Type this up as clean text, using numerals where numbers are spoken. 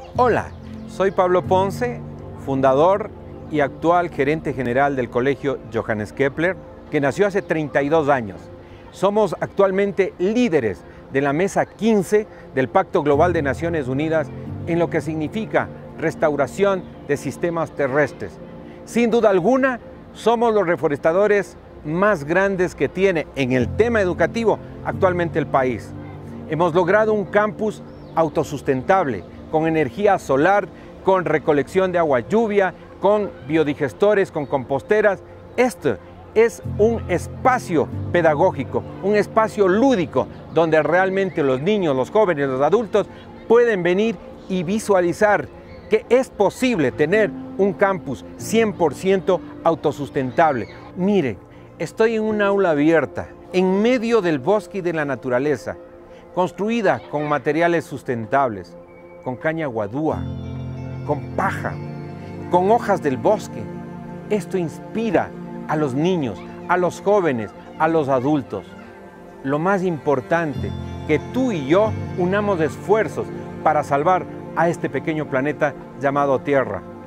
Hola, soy Pablo Ponce, fundador y actual gerente general del Colegio Johannes Kepler, que nació hace 32 años. Somos actualmente líderes de la Mesa 15 del Pacto Global de Naciones Unidas en lo que significa restauración de sistemas terrestres. Sin duda alguna, somos los reforestadores más grandes que tiene en el tema educativo actualmente el país. Hemos logrado un campus autosustentable, con energía solar, con recolección de agua lluvia, con biodigestores, con composteras. Esto es un espacio pedagógico, un espacio lúdico, donde realmente los niños, los jóvenes, los adultos pueden venir y visualizar que es posible tener un campus 100% autosustentable. Miren, estoy en un aula abierta, en medio del bosque y de la naturaleza, construida con materiales sustentables, con caña guadúa, con paja, con hojas del bosque. Esto inspira a los niños, a los jóvenes, a los adultos. Lo más importante, que tú y yo unamos esfuerzos para salvar a este pequeño planeta llamado Tierra.